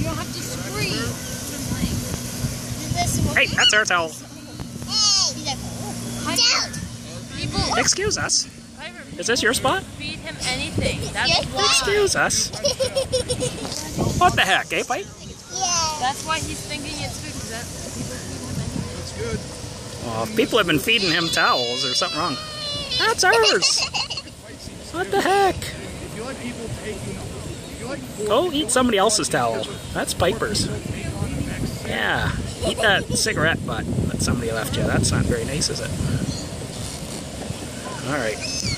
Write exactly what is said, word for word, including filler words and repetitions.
You don't have to scream. Hey, that's our towel. People, Excuse us. Is this your spot? feed him anything. That's why. Excuse us. What the heck, eh, Pipe? That's why he's thinking it's food. Cause that, people feed him anything. That's good. Well, if people have been feeding him towels or something wrong. That's ours. What the heck? If you like people taking, if you like Go eat somebody else's towel. That's Piper's. Yeah, eat that cigarette butt that somebody left you. That's not very nice, is it? All right.